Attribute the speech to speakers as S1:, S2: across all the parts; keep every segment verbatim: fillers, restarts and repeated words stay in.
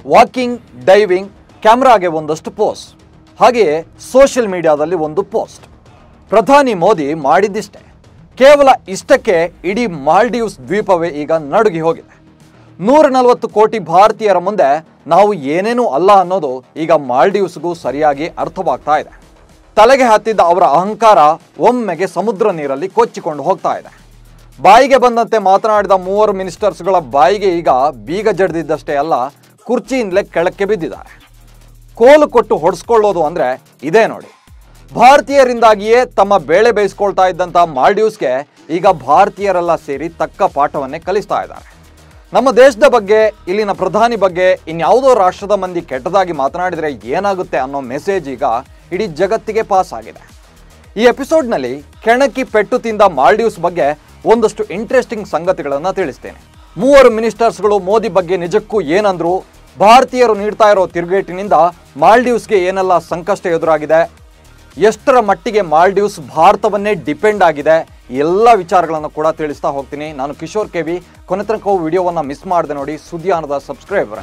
S1: Walking, diving, ಕ್ಯಾಮ್ರಾಗೆ ಒಂದಷ್ಟು post, ಹಾಗೆಯೇ social ಮೀಡಿಯಾದಲ್ಲಿ ಒಂದು ಪೋಸ್ಟ್. ಪ್ರಧಾನಿ ಮೋದಿ ಮಾಡಿದ್ದಿಷ್ಟೇ. ಕೇವಲ ಇಷ್ಟಕ್ಕೆ ಇಡೀ ಮಾಲ್ಡೀವ್ಸ್ ದ್ವೀಪವೇ ಈಗ ನಡುಗಿ ಹೋಗಿದೆ. ನೂರ ನಲವತ್ತು ಕೋಟಿ ಭಾರತೀಯರ ಮುಂದೆ ನಾವು ಏನೇನೂ ಅಲ್ಲ ಅನ್ನೋದು ಈಗ ಮಾಲ್ಡೀವ್ಸ್ಗೂ ಸರಿಯಾಗಿ ಅರ್ಥವಾಗ್ತಾ ಇದೆ. ತಲೆಗೆ ಹತ್ತಿದ್ದ ಅವರ ಅಹಂಕಾರ ಒಮ್ಮೆಗೆ ಸಮುದ್ರ ನೀರಲ್ಲಿ ಕೊಚ್ಚಿಕೊಂಡು ಹೋಗ್ತಾ ಇದೆ. ಬಾಯಿಗೆ ಬಂದಂತೆ ಮಾತನಾಡಿದ ಮೂವರು ಮಿನಿಸ್ಟರ್ಸ್ಗಳ ಬಾಯಿಗೆ ಈಗ ಬೀಗ ಜಡಿದಿದ್ದಷ್ಟೇ ಅಲ್ಲ, ಕುರ್ಚಿಯಿಂದಲೇ ಕೆಳಕ್ಕೆ ಬಿದ್ದಿದ್ದಾರೆ. ಕೋಲು ಕೊಟ್ಟು ಹೊಡೆಸ್ಕೊಳ್ಳೋದು ಅಂದರೆ ಇದೇ ನೋಡಿ. ಭಾರತೀಯರಿಂದಾಗಿಯೇ ತಮ್ಮ ಬೇಳೆ ಬೇಯಿಸ್ಕೊಳ್ತಾ ಇದ್ದಂಥ ಮಾಲ್ಡೀವ್ಸ್ಗೆ ಈಗ ಭಾರತೀಯರೆಲ್ಲ ಸೇರಿ ತಕ್ಕ ಪಾಠವನ್ನೇ ಕಲಿಸ್ತಾ ಇದ್ದಾರೆ. ನಮ್ಮ ದೇಶದ ಬಗ್ಗೆ, ಇಲ್ಲಿನ ಪ್ರಧಾನಿ ಬಗ್ಗೆ ಇನ್ಯಾವುದೋ ರಾಷ್ಟ್ರದ ಮಂದಿ ಕೆಟ್ಟದಾಗಿ ಮಾತನಾಡಿದರೆ ಏನಾಗುತ್ತೆ ಅನ್ನೋ ಮೆಸೇಜ್ ಈಗ ಇಡೀ ಜಗತ್ತಿಗೆ ಪಾಸ್ ಆಗಿದೆ. ಈ ಎಪಿಸೋಡ್ನಲ್ಲಿ ಕೆಣಕಿ ಪೆಟ್ಟು ತಿಂದ ಮಾಲ್ಡೀವ್ಸ್ ಬಗ್ಗೆ ಒಂದಷ್ಟು ಇಂಟ್ರೆಸ್ಟಿಂಗ್ ಸಂಗತಿಗಳನ್ನು ತಿಳಿಸ್ತೇನೆ. ಮೂವರು ಮಿನಿಸ್ಟರ್ಸ್ಗಳು ಮೋದಿ ಬಗ್ಗೆ ನಿಜಕ್ಕೂ ಏನಂದ್ರು, ಭಾರತೀಯರು ನೀಡ್ತಾ ಇರೋ ತಿರುಗೇಟಿನಿಂದ ಮಾಲ್ಡೀವ್ಸ್ಗೆ ಏನೆಲ್ಲ ಸಂಕಷ್ಟ ಎದುರಾಗಿದೆ, ಎಷ್ಟರ ಮಟ್ಟಿಗೆ ಮಾಲ್ಡೀವ್ಸ್ ಭಾರತವನ್ನೇ ಡಿಪೆಂಡ್ ಆಗಿದೆ, ಎಲ್ಲ ವಿಚಾರಗಳನ್ನು ಕೂಡ ತಿಳಿಸ್ತಾ ಹೋಗ್ತೀನಿ. ನಾನು ಕಿಶೋರ್ ಕೆ ವಿ. ಕೊನೆ ತನಕ ವಿಡಿಯೋವನ್ನು ಮಿಸ್ ಮಾಡದೆ ನೋಡಿ. ಸುದ್ದಿಯಾನದ ಸಬ್ಸ್ಕ್ರೈಬರ್.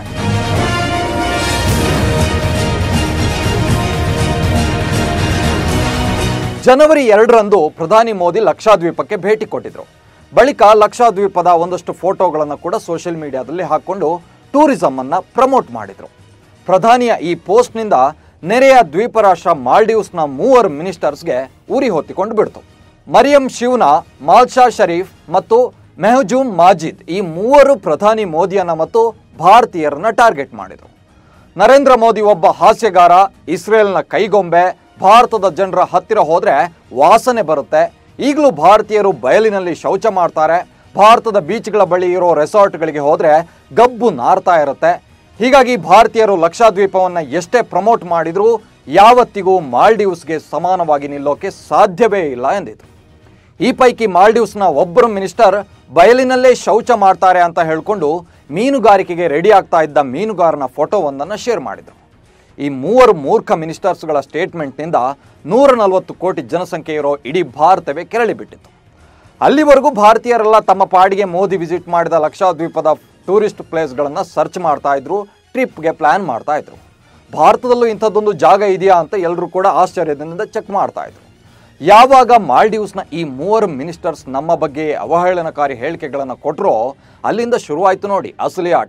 S1: ಜನವರಿ ಎರಡರಂದು ಪ್ರಧಾನಿ ಮೋದಿ ಲಕ್ಷದ್ವೀಪಕ್ಕೆ ಭೇಟಿ ಕೊಟ್ಟಿದ್ರು. ಬಳಿಕ ಲಕ್ಷದ್ವೀಪದ ಒಂದಷ್ಟು ಫೋಟೋಗಳನ್ನು ಕೂಡ ಸೋಷಿಯಲ್ ಮೀಡಿಯಾದಲ್ಲಿ ಹಾಕೊಂಡು ಟೂರಿಸಂ ಅನ್ನ ಪ್ರಮೋಟ್ ಮಾಡಿದ್ರು. ಪ್ರಧಾನಿಯ ಈ ಪೋಸ್ಟ್ನಿಂದ ನೆರೆಯ ದ್ವೀಪ ರಾಷ್ಟ್ರ ಮಾಲ್ಡೀವ್ಸ್ನ ಮೂವರು ಮಿನಿಸ್ಟರ್ಸ್ಗೆ ಉರಿ ಹೊತ್ತಿಕೊಂಡು ಬಿಡ್ತು. ಮರಿಯಂ ಶಿವ್ನಾ, ಮಾಲ್ಶಾ ಶರೀಫ್ ಮತ್ತು ಮೆಹಜೂಮ್ ಮಾಜಿದ್ ಈ ಮೂವರು ಪ್ರಧಾನಿ ಮೋದಿಯನ್ನ ಮತ್ತು ಭಾರತೀಯರನ್ನ ಟಾರ್ಗೆಟ್ ಮಾಡಿದರು. ನರೇಂದ್ರ ಮೋದಿ ಒಬ್ಬ ಹಾಸ್ಯಗಾರ, ಇಸ್ರೇಲ್ನ ಕೈಗೊಂಬೆ, ಭಾರತದ ಜನರ ಹತ್ತಿರ ಹೋದ್ರೆ ವಾಸನೆ ಬರುತ್ತೆ, ಈಗಲೂ ಭಾರತೀಯರು ಬಯಲಿನಲ್ಲಿ ಶೌಚ ಮಾಡ್ತಾರೆ, ಭಾರತದ ಬೀಚ್ಗಳ ಬಳಿ ಇರೋ ರೆಸಾರ್ಟ್ಗಳಿಗೆ ಹೋದ್ರೆ ಗಬ್ಬು ನಾರ್ತಾ ಇರುತ್ತೆ, ಹೀಗಾಗಿ ಭಾರತೀಯರು ಲಕ್ಷದ್ವೀಪವನ್ನು ಎಷ್ಟೇ ಪ್ರಮೋಟ್ ಮಾಡಿದರೂ ಯಾವತ್ತಿಗೂ ಮಾಲ್ಡೀವ್ಸ್ಗೆ ಸಮಾನವಾಗಿ ನಿಲ್ಲೋಕೆ ಸಾಧ್ಯವೇ ಇಲ್ಲ ಎಂದಿತು. ಈ ಪೈಕಿ ಮಾಲ್ಡೀವ್ಸ್ನ ಒಬ್ಬರು ಮಿನಿಸ್ಟರ್ ಬಯಲಿನಲ್ಲೇ ಶೌಚ ಮಾಡ್ತಾರೆ ಅಂತ ಹೇಳಿಕೊಂಡು ಮೀನುಗಾರಿಕೆಗೆ ರೆಡಿ ಆಗ್ತಾ ಇದ್ದ ಮೀನುಗಾರನ ಫೋಟೋವೊಂದನ್ನು ಶೇರ್ ಮಾಡಿದರು. ಈ ಮೂವರು ಮೂರ್ಖ ಮಿನಿಸ್ಟರ್ಸ್ಗಳ ಸ್ಟೇಟ್ಮೆಂಟ್ನಿಂದ ನೂರ ನಲವತ್ತು ಕೋಟಿ ಜನಸಂಖ್ಯೆ ಇರೋ ಇಡೀ ಭಾರತವೇ ಕೆರಳಿಬಿಟ್ಟಿತ್ತು. ಅಲ್ಲಿವರೆಗೂ ಭಾರತೀಯರೆಲ್ಲ ತಮ್ಮ ಪಾಡಿಗೆ ಮೋದಿ ವಿಸಿಟ್ ಮಾಡಿದ ಲಕ್ಷದ್ವೀಪದ ಟೂರಿಸ್ಟ್ ಪ್ಲೇಸ್ಗಳನ್ನು ಸರ್ಚ್ ಮಾಡ್ತಾ ಇದ್ರು, ಟ್ರಿಪ್ಗೆ ಪ್ಲಾನ್ ಮಾಡ್ತಾ ಇದ್ರು. ಭಾರತದಲ್ಲೂ ಇಂಥದ್ದೊಂದು ಜಾಗ ಇದೆಯಾ ಅಂತ ಎಲ್ಲರೂ ಕೂಡ ಆಶ್ಚರ್ಯದಿಂದ ಚೆಕ್ ಮಾಡ್ತಾ ಇದ್ರು. ಯಾವಾಗ ಮಾಲ್ಡೀವ್ಸ್ನ ಈ ಮೂವರು ಮಿನಿಸ್ಟರ್ಸ್ ನಮ್ಮ ಬಗ್ಗೆ ಅವಹೇಳನಕಾರಿ ಹೇಳಿಕೆಗಳನ್ನು ಕೊಟ್ಟರೋ ಅಲ್ಲಿಂದ ಶುರುವಾಯಿತು ನೋಡಿ ಅಸಲಿ ಆಟ.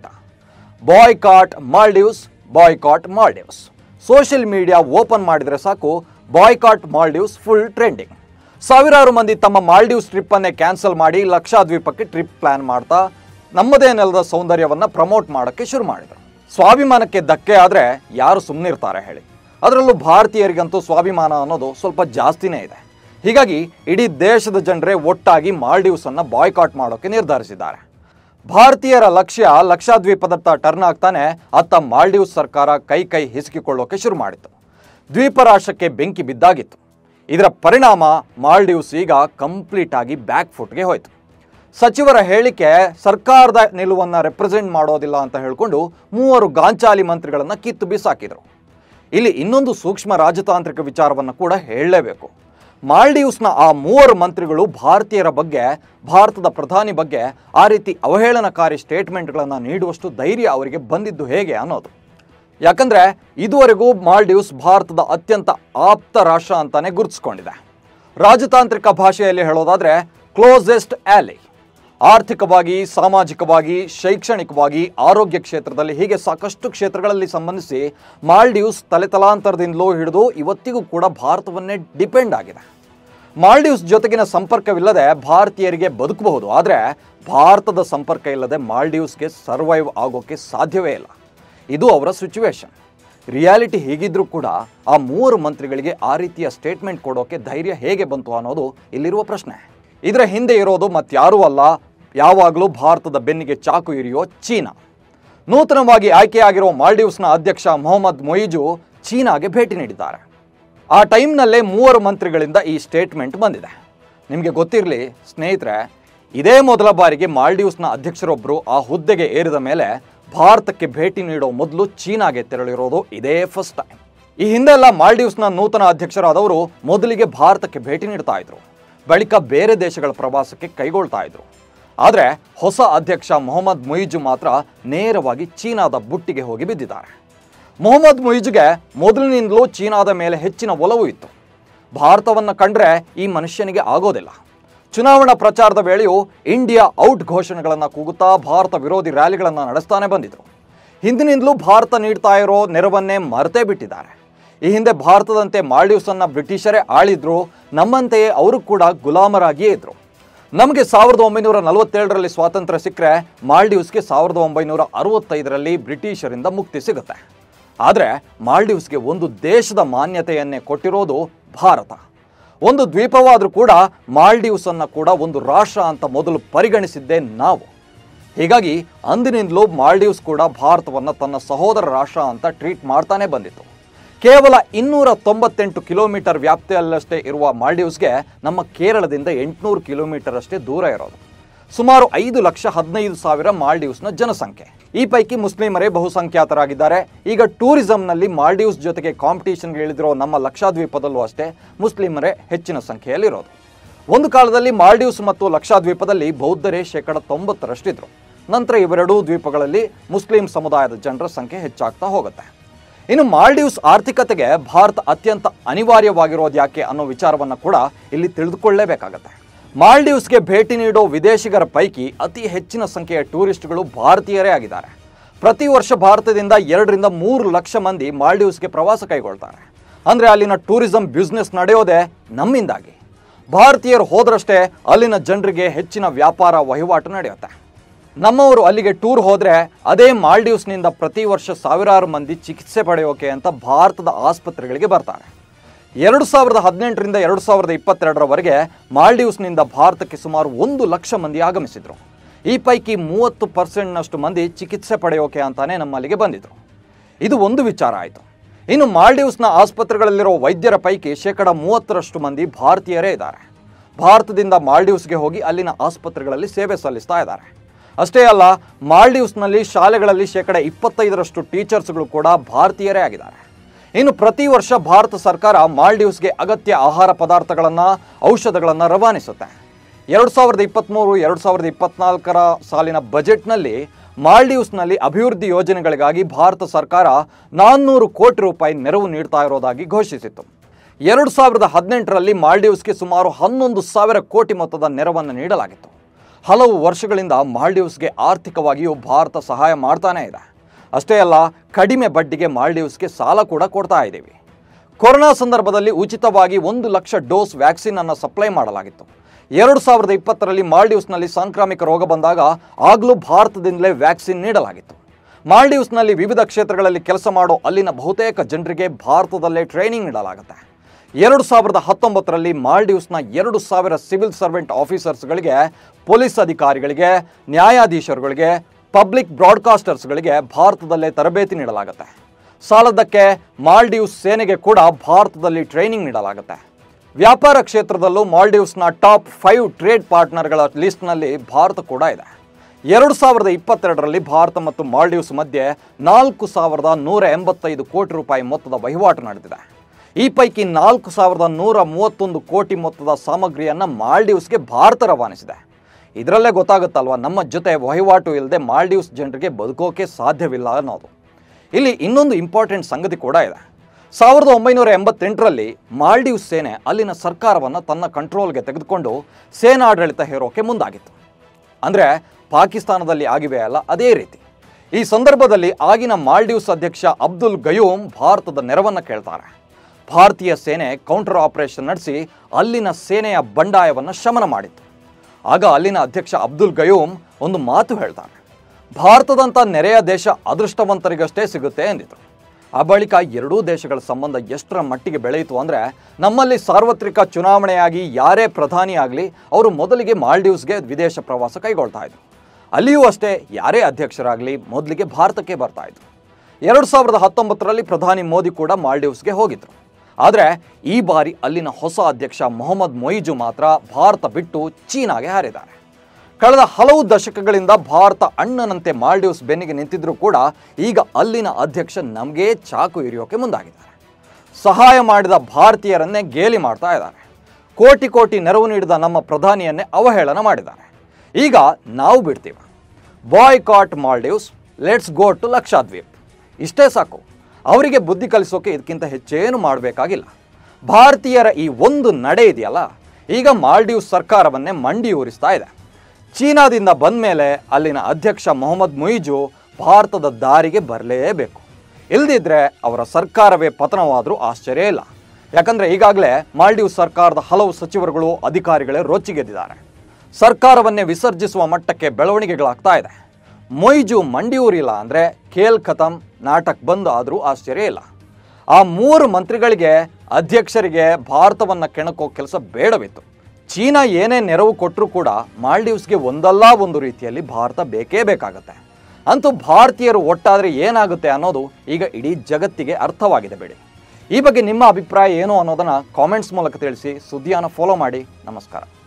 S1: Boycott Maldives, boycott Maldives. Social media open ಮಾಡಿದರೆ ಸಾಕು ಬಾಯ್ಕಾಟ್ ಮಾಲ್ಡೀವ್ಸ್ ಫುಲ್ ಟ್ರೆಂಡಿಂಗ್. ಸಾವಿರಾರು ಮಂದಿ ತಮ್ಮ ಮಾಲ್ಡೀವ್ಸ್ ಟ್ರಿಪ್ಪನ್ನೇ ಕ್ಯಾನ್ಸಲ್ ಮಾಡಿ ಲಕ್ಷದ್ವೀಪಕ್ಕೆ ಟ್ರಿಪ್ ಪ್ಲಾನ್ ಮಾಡ್ತಾ ನಮ್ಮದೇ ನೆಲದ ಸೌಂದರ್ಯವನ್ನು ಪ್ರಮೋಟ್ ಮಾಡೋಕ್ಕೆ ಶುರು ಮಾಡಿದರು. ಸ್ವಾಭಿಮಾನಕ್ಕೆ ಧಕ್ಕೆ ಆದರೆ ಯಾರು ಸುಮ್ಮನಿರ್ತಾರೆ ಹೇಳಿ? ಅದರಲ್ಲೂ ಭಾರತೀಯರಿಗಂತೂ ಸ್ವಾಭಿಮಾನ ಅನ್ನೋದು ಸ್ವಲ್ಪ ಜಾಸ್ತಿನೇ ಇದೆ. ಹೀಗಾಗಿ ಇಡೀ ದೇಶದ ಜನರೇ ಒಟ್ಟಾಗಿ ಮಾಲ್ಡೀವ್ಸನ್ನು ಬಾಯ್ಕಾಟ್ ಮಾಡೋಕ್ಕೆ ನಿರ್ಧರಿಸಿದ್ದಾರೆ. ಭಾರತೀಯರ ಲಕ್ಷ್ಯ ಲಕ್ಷದ್ವೀಪದತ್ತ ಟರ್ನ್ ಆಗ್ತಾನೆ ಅತ್ತ ಮಾಲ್ಡೀವ್ಸ್ ಸರ್ಕಾರ ಕೈ ಕೈ ಹಿಸುಕಿಕೊಳ್ಳೋಕೆ ಶುರು ಮಾಡಿತ್ತು. ದ್ವೀಪ ರಾಷ್ಟ್ರಕ್ಕೆ ಬೆಂಕಿ ಬಿದ್ದಾಗಿತ್ತು. ಇದರ ಪರಿಣಾಮ ಮಾಲ್ಡೀವ್ಸ್ ಈಗ ಕಂಪ್ಲೀಟ್ ಆಗಿ ಬ್ಯಾಕ್ ಫುಟ್ಗೆ ಹೋಯಿತು. ಸಚಿವರ ಹೇಳಿಕೆ ಸರ್ಕಾರದ ನಿಲುವನ್ನು ರೆಪ್ರೆಸೆಂಟ್ ಮಾಡೋದಿಲ್ಲ ಅಂತ ಹೇಳಿಕೊಂಡು ಮೂವರು ಗಾಂಚಾಲಿ ಮಂತ್ರಿಗಳನ್ನು ಕಿತ್ತು ಬಿಸಾಕಿದರು. ಇಲ್ಲಿ ಇನ್ನೊಂದು ಸೂಕ್ಷ್ಮ ರಾಜತಾಂತ್ರಿಕ ವಿಚಾರವನ್ನು ಕೂಡ ಹೇಳಲೇಬೇಕು. ಮಾಲ್ಡೀವ್ಸ್ನ ಆ ಮೂವರು ಮಂತ್ರಿಗಳು ಭಾರತೀಯರ ಬಗ್ಗೆ, ಭಾರತದ ಪ್ರಧಾನಿ ಬಗ್ಗೆ ಆ ರೀತಿ ಅವಹೇಳನಕಾರಿ ಸ್ಟೇಟ್ಮೆಂಟ್ಗಳನ್ನು ನೀಡುವಷ್ಟು ಧೈರ್ಯ ಅವರಿಗೆ ಬಂದಿದ್ದು ಹೇಗೆ ಅನ್ನೋದು. ಯಾಕಂದರೆ ಇದುವರೆಗೂ ಮಾಲ್ಡೀವ್ಸ್ ಭಾರತದ ಅತ್ಯಂತ ಆಪ್ತ ರಾಷ್ಟ್ರ ಅಂತಾನೆ ಗುರುತಿಸ್ಕೊಂಡಿದೆ. ರಾಜತಾಂತ್ರಿಕ ಭಾಷೆಯಲ್ಲಿ ಹೇಳೋದಾದರೆ ಕ್ಲೋಸೆಸ್ಟ್ ಆಲಿ. ಆರ್ಥಿಕವಾಗಿ, ಸಾಮಾಜಿಕವಾಗಿ, ಶೈಕ್ಷಣಿಕವಾಗಿ, ಆರೋಗ್ಯ ಕ್ಷೇತ್ರದಲ್ಲಿ ಹೀಗೆ ಸಾಕಷ್ಟು ಕ್ಷೇತ್ರಗಳಲ್ಲಿ ಸಂಬಂಧಿಸಿ ಮಾಲ್ಡೀವ್ಸ್ ತಲೆತಲಾಂತರದಿಂದಲೂ ಹಿಡಿದು ಇವತ್ತಿಗೂ ಕೂಡ ಭಾರತವನ್ನೇ ಡಿಪೆಂಡ್ ಆಗಿದೆ. ಮಾಲ್ಡೀವ್ಸ್ ಜೊತೆಗಿನ ಸಂಪರ್ಕವಿಲ್ಲದೆ ಭಾರತೀಯರಿಗೆ ಬದುಕಬಹುದು, ಆದರೆ ಭಾರತದ ಸಂಪರ್ಕ ಇಲ್ಲದೆ ಮಾಲ್ಡೀವ್ಸ್ಗೆ ಸರ್ವೈವ್ ಆಗೋಕ್ಕೆ ಸಾಧ್ಯವೇ ಇಲ್ಲ. ಇದು ಅವರ ಸಿಚುವೇಶನ್. ರಿಯಾಲಿಟಿ ಹೀಗಿದ್ರೂ ಕೂಡ ಆ ಮೂವರು ಮಂತ್ರಿಗಳಿಗೆ ಆ ರೀತಿಯ ಸ್ಟೇಟ್ಮೆಂಟ್ ಕೊಡೋಕೆ ಧೈರ್ಯ ಹೇಗೆ ಬಂತು ಅನ್ನೋದು ಇಲ್ಲಿರುವ ಪ್ರಶ್ನೆ. ಇದರ ಹಿಂದೆ ಇರೋದು ಮತ್ತಾರೂ ಅಲ್ಲ, ಯಾವಾಗಲೂ ಭಾರತದ ಬೆನ್ನಿಗೆ ಚಾಕು ಇರಿಯೋ ಚೀನಾ. ನೂತನವಾಗಿ ಆಯ್ಕೆಯಾಗಿರೋ ಮಾಲ್ಡೀವ್ಸ್ನ ಅಧ್ಯಕ್ಷ ಮೊಹಮ್ಮದ್ ಮೊಯಿಜು ಚೀನಾಗೆ ಭೇಟಿ ನೀಡಿದ್ದಾರೆ. ಆ ಟೈಮ್ನಲ್ಲೇ ಮೂವರು ಮಂತ್ರಿಗಳಿಂದ ಈ ಸ್ಟೇಟ್ಮೆಂಟ್ ಬಂದಿದೆ. ನಿಮಗೆ ಗೊತ್ತಿರಲಿ ಸ್ನೇಹಿತರೆ, ಇದೇ ಮೊದಲ ಬಾರಿಗೆ ಮಾಲ್ಡೀವ್ಸ್ನ ಅಧ್ಯಕ್ಷರೊಬ್ಬರು ಆ ಹುದ್ದೆಗೆ ಏರಿದ ಮೇಲೆ ಭಾರತಕ್ಕೆ ಭೇಟಿ ನೀಡೋ ಮೊದಲು ಚೀನಾಗೆ ತೆರಳಿರೋದು ಇದೇ ಫಸ್ಟ್ ಟೈಮ್. ಈ ಹಿಂದೆಲ್ಲ ಮಾಲ್ಡೀವ್ಸ್ನ ನೂತನ ಅಧ್ಯಕ್ಷರಾದವರು ಮೊದಲಿಗೆ ಭಾರತಕ್ಕೆ ಭೇಟಿ ನೀಡ್ತಾ ಇದ್ರು, ಬಳಿಕ ಬೇರೆ ದೇಶಗಳ ಪ್ರವಾಸಕ್ಕೆ ಕೈಗೊಳ್ತಾ ಇದ್ರು. ಆದರೆ ಹೊಸ ಅಧ್ಯಕ್ಷ ಮೊಹಮ್ಮದ್ ಮುಯಿಜು ಮಾತ್ರ ನೇರವಾಗಿ ಚೀನಾದ ಬುಟ್ಟಿಗೆ ಹೋಗಿ ಬಿದ್ದಿದ್ದಾರೆ. ಮೊಹಮ್ಮದ್ ಮುಯಿಜುಗೆ ಮೊದಲಿನಿಂದಲೂ ಚೀನಾದ ಮೇಲೆ ಹೆಚ್ಚಿನ ಒಲವು ಇತ್ತು. ಭಾರತವನ್ನು ಕಂಡ್ರೆ ಈ ಮನುಷ್ಯನಿಗೆ ಆಗೋದಿಲ್ಲ. ಚುನಾವಣಾ ಪ್ರಚಾರದ ವೇಳೆಯೂ ಇಂಡಿಯಾ ಔಟ್ ಘೋಷಣೆಗಳನ್ನು ಕೂಗುತ್ತಾ ಭಾರತ ವಿರೋಧಿ ರ್ಯಾಲಿಗಳನ್ನು ನಡೆಸ್ತಾನೆ ಬಂದಿದ್ರು. ಹಿಂದಿನಿಂದಲೂ ಭಾರತ ನೀಡ್ತಾ ಇರೋ ನೆರವನ್ನೇ ಮರೆತೇ ಬಿಟ್ಟಿದ್ದಾರೆ. ಈ ಹಿಂದೆ ಭಾರತದಂತೆ ಮಾಲ್ಡೀವ್ಸ್ ಅನ್ನ ಬ್ರಿಟಿಷರೇ ಆಳಿದ್ರು, ನಮ್ಮಂತೆಯೇ ಅವರು ಕೂಡ ಗುಲಾಮರಾಗಿಯೇ ಇದ್ರು. ನಮಗೆ ಸಾವಿರದ ಒಂಬೈನೂರ ನಲವತ್ತೇಳರಲ್ಲಿ ಸ್ವಾತಂತ್ರ್ಯ ಸಿಕ್ಕರೆ ಮಾಲ್ಡೀವ್ಸ್ಗೆ ಸಾವಿರದ ಒಂಬೈನೂರ ಅರವತ್ತೈದರಲ್ಲಿ ಬ್ರಿಟಿಷರಿಂದ ಮುಕ್ತಿ ಸಿಗುತ್ತೆ. ಆದರೆ ಮಾಲ್ಡೀವ್ಸ್ಗೆ ಒಂದು ದೇಶದ ಮಾನ್ಯತೆಯನ್ನೇ ಕೊಟ್ಟಿರೋದು ಭಾರತ. ಒಂದು ದ್ವೀಪವಾದರೂ ಕೂಡ ಮಾಲ್ಡೀವ್ಸ್ ಅನ್ನ ಕೂಡ ಒಂದು ರಾಷ್ಟ್ರ ಅಂತ ಮೊದಲು ಪರಿಗಣಿಸಿದ್ದೇ ನಾವು. ಹೀಗಾಗಿ ಅಂದಿನಿಂದಲೂ ಮಾಲ್ಡೀವ್ಸ್ ಕೂಡ ಭಾರತವನ್ನು ತನ್ನ ಸಹೋದರ ರಾಷ್ಟ್ರ ಅಂತ ಟ್ರೀಟ್ ಮಾಡ್ತಾನೆ ಬಂದಿತ್ತು. ಕೇವಲ ಇನ್ನೂರ ತೊಂಬತ್ತೆಂಟು ಕಿಲೋಮೀಟರ್ ವ್ಯಾಪ್ತಿಯಲ್ಲಷ್ಟೇ ಇರುವ ಮಾಲ್ಡೀವ್ಸ್ಗೆ ನಮ್ಮ ಕೇರಳದಿಂದ ಎಂಟುನೂರು ಕಿಲೋಮೀಟರ್ ಅಷ್ಟೇ ದೂರ ಇರೋದು. ಸುಮಾರು ಐದು ಲಕ್ಷ ಹದಿನೈದು ಸಾವಿರ ಮಾಲ್ಡೀವ್ಸ್ನ ಜನಸಂಖ್ಯೆ. ಈ ಪೈಕಿ ಮುಸ್ಲಿಮರೇ ಬಹುಸಂಖ್ಯಾತರಾಗಿದ್ದಾರೆ. ಈಗ ಟೂರಿಸಂನಲ್ಲಿ ಮಾಲ್ಡೀವ್ಸ್ ಜೊತೆಗೆ ಕಾಂಪಿಟೇಷನ್ಗೆ ಇಳಿದಿರೋ ನಮ್ಮ ಲಕ್ಷದ್ವೀಪದಲ್ಲೂ ಅಷ್ಟೇ ಮುಸ್ಲಿಮರೇ ಹೆಚ್ಚಿನ ಸಂಖ್ಯೆಯಲ್ಲಿರೋದು. ಒಂದು ಕಾಲದಲ್ಲಿ ಮಾಲ್ಡೀವ್ಸ್ ಮತ್ತು ಲಕ್ಷದ್ವೀಪದಲ್ಲಿ ಬೌದ್ಧರೇ ಶೇಕಡ ತೊಂಬತ್ತರಷ್ಟಿದ್ರು. ನಂತರ ಇವೆರಡೂ ದ್ವೀಪಗಳಲ್ಲಿ ಮುಸ್ಲಿಂ ಸಮುದಾಯದ ಜನರ ಸಂಖ್ಯೆ ಹೆಚ್ಚಾಗ್ತಾ ಹೋಗುತ್ತೆ. ಇನ್ನು ಮಾಲ್ಡೀವ್ಸ್ ಆರ್ಥಿಕತೆಗೆ ಭಾರತ ಅತ್ಯಂತ ಅನಿವಾರ್ಯವಾಗಿರೋದು ಯಾಕೆ ಅನ್ನೋ ವಿಚಾರವನ್ನು ಕೂಡ ಇಲ್ಲಿ ತಿಳಿದುಕೊಳ್ಳಲೇಬೇಕಾಗತ್ತೆ. ಮಾಲ್ಡೀವ್ಸ್ಗೆ ಭೇಟಿ ನೀಡೋ ವಿದೇಶಿಗರ ಪೈಕಿ ಅತಿ ಹೆಚ್ಚಿನ ಸಂಖ್ಯೆಯ ಟೂರಿಸ್ಟ್ಗಳು ಭಾರತೀಯರೇ ಆಗಿದ್ದಾರೆ. ಪ್ರತಿ ವರ್ಷ ಭಾರತದಿಂದ ಎರಡರಿಂದ ಮೂರು ಲಕ್ಷ ಮಂದಿ ಮಾಲ್ಡೀವ್ಸ್ಗೆ ಪ್ರವಾಸ ಕೈಗೊಳ್ತಾರೆ. ಅಂದರೆ ಅಲ್ಲಿನ ಟೂರಿಸಂ ಬಿಸ್ನೆಸ್ ನಡೆಯೋದೇ ನಮ್ಮಿಂದಾಗಿ. ಭಾರತೀಯರು ಹೋದ್ರಷ್ಟೇ ಅಲ್ಲಿನ ಜನರಿಗೆ ಹೆಚ್ಚಿನ ವ್ಯಾಪಾರ ವಹಿವಾಟು ನಡೆಯುತ್ತೆ. ನಮ್ಮವರು ಅಲ್ಲಿಗೆ ಟೂರ್ ಹೋದರೆ ಅದೇ ಮಾಲ್ಡೀವ್ಸ್ನಿಂದ ಪ್ರತಿ ವರ್ಷ ಸಾವಿರಾರು ಮಂದಿ ಚಿಕಿತ್ಸೆ ಪಡೆಯೋಕೆ ಅಂತ ಭಾರತದ ಆಸ್ಪತ್ರೆಗಳಿಗೆ ಬರ್ತಾರೆ. ಎರಡು ಸಾವಿರದ ಹದಿನೆಂಟರಿಂದ ಎರಡು ಸಾವಿರದ ಇಪ್ಪತ್ತೆರಡರವರೆಗೆ ಮಾಲ್ಡೀವ್ಸ್ನಿಂದ ಭಾರತಕ್ಕೆ ಸುಮಾರು ಒಂದು ಲಕ್ಷ ಮಂದಿ ಆಗಮಿಸಿದರು. ಈ ಪೈಕಿ ಮೂವತ್ತು ಪರ್ಸೆಂಟ್ನಷ್ಟು ಮಂದಿ ಚಿಕಿತ್ಸೆ ಪಡೆಯೋಕೆ ಅಂತಾನೆ ನಮ್ಮಲ್ಲಿಗೆ ಬಂದಿದ್ರು. ಇದು ಒಂದು ವಿಚಾರ ಆಯಿತು. ಇನ್ನು ಮಾಲ್ಡೀವ್ಸ್ನ ಆಸ್ಪತ್ರೆಗಳಲ್ಲಿರೋ ವೈದ್ಯರ ಪೈಕಿ ಶೇಕಡ ಮೂವತ್ತರಷ್ಟು ಮಂದಿ ಭಾರತೀಯರೇ ಇದ್ದಾರೆ. ಭಾರತದಿಂದ ಮಾಲ್ಡೀವ್ಸ್ಗೆ ಹೋಗಿ ಅಲ್ಲಿನ ಆಸ್ಪತ್ರೆಗಳಲ್ಲಿ ಸೇವೆ ಸಲ್ಲಿಸ್ತಾ ಇದ್ದಾರೆ. ಅಷ್ಟೇ ಅಲ್ಲ, ಮಾಲ್ಡೀವ್ಸ್ನಲ್ಲಿ ಶಾಲೆಗಳಲ್ಲಿ ಶೇಕಡ ಇಪ್ಪತ್ತೈದರಷ್ಟು ಟೀಚರ್ಸ್ಗಳು ಕೂಡ ಭಾರತೀಯರೇ ಆಗಿದ್ದಾರೆ. ಇನ್ನು ಪ್ರತಿ ವರ್ಷ ಭಾರತ ಸರ್ಕಾರ ಮಾಲ್ಡೀವ್ಸ್ಗೆ ಅಗತ್ಯ ಆಹಾರ ಪದಾರ್ಥಗಳನ್ನು, ಔಷಧಗಳನ್ನು ರವಾನಿಸುತ್ತೆ. ಎರಡು ಸಾವಿರದ ಇಪ್ಪತ್ತ್ಮೂರು ಎರಡು ಸಾವಿರದ ಇಪ್ಪತ್ತ್ನಾಲ್ಕರ ಸಾಲಿನ ಬಜೆಟ್ನಲ್ಲಿ ಮಾಲ್ಡೀವ್ಸ್ನಲ್ಲಿ ಅಭಿವೃದ್ಧಿ ಯೋಜನೆಗಳಿಗಾಗಿ ಭಾರತ ಸರ್ಕಾರ ನಾನ್ನೂರು ಕೋಟಿ ರೂಪಾಯಿ ನೆರವು ನೀಡ್ತಾ ಇರೋದಾಗಿ ಘೋಷಿಸಿತ್ತು. ಎರಡು ಸಾವಿರದ ಹದಿನೆಂಟರಲ್ಲಿ ಮಾಲ್ಡೀವ್ಸ್ಗೆ ಸುಮಾರು ಹನ್ನೊಂದು ಸಾವಿರ ಕೋಟಿ ಮೊತ್ತದ ನೆರವನ್ನು ನೀಡಲಾಗಿತ್ತು. ಹಲವು ವರ್ಷಗಳಿಂದ ಮಾಲ್ಡೀವ್ಸ್ಗೆ ಆರ್ಥಿಕವಾಗಿಯೂ ಭಾರತ ಸಹಾಯ ಮಾಡ್ತಾನೇ ಇದೆ. ಅಷ್ಟೇ ಅಲ್ಲ, ಕಡಿಮೆ ಬಡ್ಡಿಗೆ ಮಾಲ್ಡೀವ್ಸ್ಗೆ ಸಾಲ ಕೂಡ ಕೊಡ್ತಾ ಇದ್ದೀವಿ. ಕೊರೋನಾ ಸಂದರ್ಭದಲ್ಲಿ ಉಚಿತವಾಗಿ ಒಂದು ಲಕ್ಷ ಡೋಸ್ ವ್ಯಾಕ್ಸಿನ್ ಅನ್ನು ಸಪ್ಲೈ ಮಾಡಲಾಗಿತ್ತು. ಎರಡು ಸಾವಿರದ ಇಪ್ಪತ್ತರಲ್ಲಿ ಮಾಲ್ಡೀವ್ಸ್ನಲ್ಲಿ ಸಾಂಕ್ರಾಮಿಕ ರೋಗ ಬಂದಾಗ ಆಗಲೂ ಭಾರತದಿಂದಲೇ ವ್ಯಾಕ್ಸಿನ್ ನೀಡಲಾಗಿತ್ತು. ಮಾಲ್ಡೀವ್ಸ್ನಲ್ಲಿ ವಿವಿಧ ಕ್ಷೇತ್ರಗಳಲ್ಲಿ ಕೆಲಸ ಮಾಡೋ ಅಲ್ಲಿನ ಬಹುತೇಕ ಜನರಿಗೆ ಭಾರತದಲ್ಲೇ ಟ್ರೈನಿಂಗ್ ನೀಡಲಾಗುತ್ತೆ. ಎರಡು ಸಾವಿರದ ಹತ್ತೊಂಬತ್ತರಲ್ಲಿ ಮಾಲ್ಡೀವ್ಸ್ನ ಎರಡು ಸಾವಿರ ಸಿವಿಲ್ ಸರ್ವೆಂಟ್ ಆಫೀಸರ್ಸ್ಗಳಿಗೆ, ಪೊಲೀಸ್ ಅಧಿಕಾರಿಗಳಿಗೆ, ನ್ಯಾಯಾಧೀಶರುಗಳಿಗೆ, ಪಬ್ಲಿಕ್ ಬ್ರಾಡ್ಕಾಸ್ಟರ್ಸ್ಗಳಿಗೆ ಭಾರತದಲ್ಲೇ ತರಬೇತಿ ನೀಡಲಾಗುತ್ತೆ. ಸಾಲದಕ್ಕೆ ಮಾಲ್ಡೀವ್ಸ್ ಸೇನೆಗೆ ಕೂಡ ಭಾರತದಲ್ಲಿ ಟ್ರೈನಿಂಗ್ ನೀಡಲಾಗುತ್ತೆ. ವ್ಯಾಪಾರ ಕ್ಷೇತ್ರದಲ್ಲೂ ಮಾಲ್ಡೀವ್ಸ್ನ ಟಾಪ್ ಫೈವ್ ಟ್ರೇಡ್ ಪಾರ್ಟ್ನರ್ಗಳ ಲಿಸ್ಟ್ನಲ್ಲಿ ಭಾರತ ಕೂಡ ಇದೆ. ಎರಡು ಸಾವಿರದ ಇಪ್ಪತ್ತೆರಡರಲ್ಲಿ ಭಾರತ ಮತ್ತು ಮಾಲ್ಡೀವ್ಸ್ ಮಧ್ಯೆ ನಾಲ್ಕು ಸಾವಿರದ ನೂರ ಎಂಬತ್ತೈದು ಕೋಟಿ ರೂಪಾಯಿ ಮೊತ್ತದ ವಹಿವಾಟು ನಡೆದಿದೆ. ಈ ಪೈಕಿ ನಾಲ್ಕು ಸಾವಿರದ ನೂರ ಮೂವತ್ತೊಂದು ಕೋಟಿ ಮೊತ್ತದ ಸಾಮಗ್ರಿಯನ್ನು ಮಾಲ್ಡೀವ್ಸ್ಗೆ ಭಾರತ ರವಾನಿಸಿದೆ. ಇದರಲ್ಲೇ ಗೊತ್ತಾಗುತ್ತಲ್ವ ನಮ್ಮ ಜೊತೆ ವಹಿವಾಟು ಇಲ್ಲದೆ ಮಾಲ್ಡೀವ್ಸ್ ಜನರಿಗೆ ಬದುಕೋಕೆ ಸಾಧ್ಯವಿಲ್ಲ ಅನ್ನೋದು. ಇಲ್ಲಿ ಇನ್ನೊಂದು ಇಂಪಾರ್ಟೆಂಟ್ ಸಂಗತಿ ಕೂಡ ಇದೆ. ಸಾವಿರದ ಒಂಬೈನೂರ ಎಂಬತ್ತೆಂಟರಲ್ಲಿ ಮಾಲ್ಡೀವ್ಸ್ ಸೇನೆ ಅಲ್ಲಿನ ಸರ್ಕಾರವನ್ನು ತನ್ನ ಕಂಟ್ರೋಲ್ಗೆ ತೆಗೆದುಕೊಂಡು ಸೇನಾಡಳಿತ ಹೇರೋಕೆ ಮುಂದಾಗಿತ್ತು. ಅಂದರೆ ಪಾಕಿಸ್ತಾನದಲ್ಲಿ ಆಗಿವೆ ಅಲ್ಲ, ಅದೇ ರೀತಿ. ಈ ಸಂದರ್ಭದಲ್ಲಿ ಆಗಿನ ಮಾಲ್ಡೀವ್ಸ್ ಅಧ್ಯಕ್ಷ ಅಬ್ದುಲ್ ಗಯೂಮ್ ಭಾರತದ ನೆರವನ್ನು ಕೇಳ್ತಾರೆ. ಭಾರತೀಯ ಸೇನೆ ಕೌಂಟರ್ ಆಪರೇಷನ್ ನಡೆಸಿ ಅಲ್ಲಿನ ಸೇನೆಯ ಬಂಡಾಯವನ್ನು ಶಮನ ಮಾಡಿತ್ತು. ಆಗ ಅಲ್ಲಿನ ಅಧ್ಯಕ್ಷ ಅಬ್ದುಲ್ ಗಯೂಮ್ ಒಂದು ಮಾತು ಹೇಳ್ತಾರೆ. ಭಾರತದಂಥ ನೆರೆಯ ದೇಶ ಅದೃಷ್ಟವಂತರಿಗಷ್ಟೇ ಸಿಗುತ್ತೆ ಎಂದಿತು. ಆ ಬಳಿಕ ಎರಡೂ ದೇಶಗಳ ಸಂಬಂಧ ಎಷ್ಟರ ಮಟ್ಟಿಗೆ ಬೆಳೆಯಿತು ಅಂದರೆ, ನಮ್ಮಲ್ಲಿ ಸಾರ್ವತ್ರಿಕ ಚುನಾವಣೆಯಾಗಿ ಯಾರೇ ಪ್ರಧಾನಿ ಆಗಲಿ ಅವರು ಮೊದಲಿಗೆ ಮಾಲ್ಡೀವ್ಸ್ಗೆ ವಿದೇಶ ಪ್ರವಾಸ ಕೈಗೊಳ್ತಾ ಇದ್ರು. ಅಲ್ಲಿಯೂ ಅಷ್ಟೇ, ಯಾರೇ ಅಧ್ಯಕ್ಷರಾಗಲಿ ಮೊದಲಿಗೆ ಭಾರತಕ್ಕೆ ಬರ್ತಾ ಇದ್ರು. ಎರಡು ಸಾವಿರದ ಹತ್ತೊಂಬತ್ತರಲ್ಲಿ ಪ್ರಧಾನಿ ಮೋದಿ ಕೂಡ ಮಾಲ್ಡೀವ್ಸ್ಗೆ ಹೋಗಿದ್ರು. ಆದರೆ ಈ ಬಾರಿ ಅಲ್ಲಿನ ಹೊಸ ಅಧ್ಯಕ್ಷ ಮೊಹಮ್ಮದ್ ಮೊಯಿಜು ಮಾತ್ರ ಭಾರತ ಬಿಟ್ಟು ಚೀನಾಗೆ ಹಾರಿದ್ದಾರೆ. ಕಳೆದ ಹಲವು ದಶಕಗಳಿಂದ ಭಾರತ ಅಣ್ಣನಂತೆ ಮಾಲ್ಡೀವ್ಸ್ ಬೆನ್ನಿಗೆ ನಿಂತಿದ್ರೂ ಕೂಡ ಈಗ ಅಲ್ಲಿನ ಅಧ್ಯಕ್ಷ ನಮಗೆ ಚಾಕು ಇರಿಯೋಕೆ ಮುಂದಾಗಿದ್ದಾರೆ. ಸಹಾಯ ಮಾಡಿದ ಭಾರತೀಯರನ್ನೇ ಗೇಲಿ ಮಾಡ್ತಾ ಇದ್ದಾರೆ. ಕೋಟಿ ಕೋಟಿ ನೆರವು ನೀಡಿದ ನಮ್ಮ ಪ್ರಧಾನಿಯನ್ನೇ ಅವಹೇಳನ ಮಾಡಿದ್ದಾರೆ. ಈಗ ನಾವು ಬಿಡ್ತೀವಿ. Boycott Maldives, let's go to Lakshadweep. ಇಷ್ಟೇ ಸಾಕು. ಅವರಿಗೆ ಬುದ್ಧಿ ಕಲಿಸೋಕೆ ಇದಕ್ಕಿಂತ ಹೆಚ್ಚೇನು ಮಾಡಬೇಕಾಗಿಲ್ಲ. ಭಾರತೀಯರ ಈ ಒಂದು ನಡೆ ಇದೆಯಲ್ಲ, ಈಗ ಮಾಲ್ಡೀವ್ಸ್ ಸರ್ಕಾರವನ್ನೇ ಮಂಡಿ ಊರಿಸ್ತಾ ಇದೆ. ಚೀನಾದಿಂದ ಬಂದ ಮೇಲೆ ಅಲ್ಲಿನ ಅಧ್ಯಕ್ಷ ಮೊಹಮ್ಮದ್ ಮುಯಿಜು ಭಾರತದ ದಾರಿಗೆ ಬರಲೇಬೇಕು. ಇಲ್ದಿದ್ರೆ ಅವರ ಸರ್ಕಾರವೇ ಪತನವಾದರೂ ಆಶ್ಚರ್ಯ ಇಲ್ಲ. ಯಾಕಂದರೆ ಈಗಾಗಲೇ ಮಾಲ್ಡೀವ್ಸ್ ಸರ್ಕಾರದ ಹಲವು ಸಚಿವರುಗಳು, ಅಧಿಕಾರಿಗಳೇ ರೊಚ್ಚಿಗೆದ್ದಿದ್ದಾರೆ. ಸರ್ಕಾರವನ್ನೇ ವಿಸರ್ಜಿಸುವ ಮಟ್ಟಕ್ಕೆ ಬೆಳವಣಿಗೆಗಳಾಗ್ತಾ ಇದೆ. ಮೊಯ್ಜು ಮಂಡಿಯೂರಿಲ್ಲ ಅಂದರೆ ಖೇಲ್ ಖತಮ್, ನಾಟಕ್ ಬಂದ್ ಆದರೂ ಆಶ್ಚರ್ಯ ಇಲ್ಲ. ಆ ಮೂರು ಮಂತ್ರಿಗಳಿಗೆ, ಅಧ್ಯಕ್ಷರಿಗೆ ಭಾರತವನ್ನು ಕೆಣಕೋ ಕೆಲಸ ಬೇಡವಿತ್ತು. ಚೀನಾ ಏನೇ ನೆರವು ಕೊಟ್ಟರೂ ಕೂಡ ಮಾಲ್ಡೀವ್ಸ್ಗೆ ಒಂದಲ್ಲ ಒಂದು ರೀತಿಯಲ್ಲಿ ಭಾರತ ಬೇಕೇ ಬೇಕಾಗುತ್ತೆ. ಅಂತೂ ಭಾರತೀಯರು ಒಟ್ಟಾದರೆ ಏನಾಗುತ್ತೆ ಅನ್ನೋದು ಈಗ ಇಡೀ ಜಗತ್ತಿಗೆ ಅರ್ಥವಾಗಿದೆ ಬಿಡಿ. ಈ ಬಗ್ಗೆ ನಿಮ್ಮ ಅಭಿಪ್ರಾಯ ಏನು ಅನ್ನೋದನ್ನು ಕಾಮೆಂಟ್ಸ್ ಮೂಲಕ ತಿಳಿಸಿ. ಸುದ್ದಿಯನ್ನು ಫಾಲೋ ಮಾಡಿ. ನಮಸ್ಕಾರ.